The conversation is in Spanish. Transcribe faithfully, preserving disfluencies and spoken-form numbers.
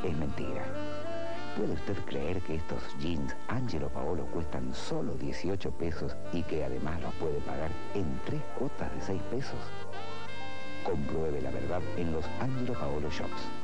es mentira. ¿Puede usted creer que estos jeans Angelo Paolo cuestan solo dieciocho pesos y que además los puede pagar en tres cuotas de seis pesos? Compruebe la verdad en los Angelo Paolo Shops.